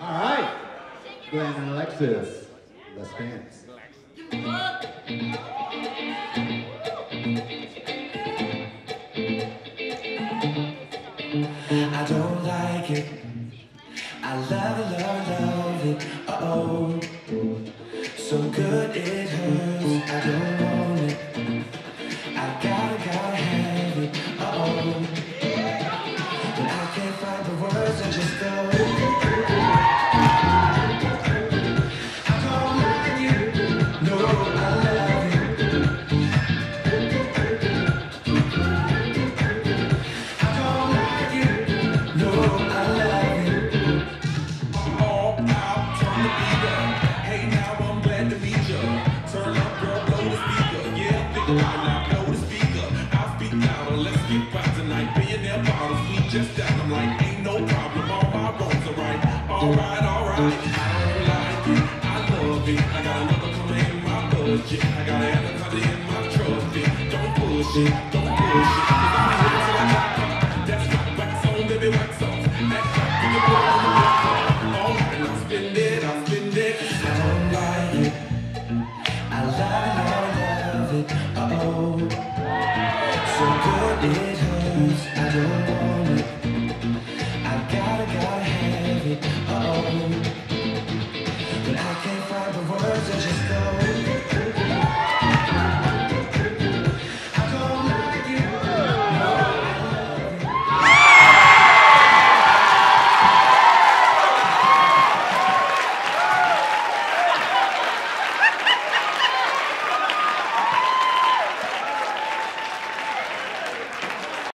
All right. Glenn and Alexis, let's dance. I don't like it. I love it. Uh-oh. So good it hurts. I don't want it. I gotta have it. Uh-oh. But I can't find the words, I just go. I don't like it. No, I love it. I don't like it. No, I love it. All out, turn the beat up. Hey, now I'm glad to meet ya. Turn up, girl, blow the speaker. Yeah, big loud, now blow the speaker. I'll speak louder, let's get right tonight. Billionaire bottles, we just that. I'm like, ain't no problem, all my roads are right. Alright. I don't like it, I love it. I got another coming in my budget. I got an anaconda in my trophy. Don't push it, 'cause I'm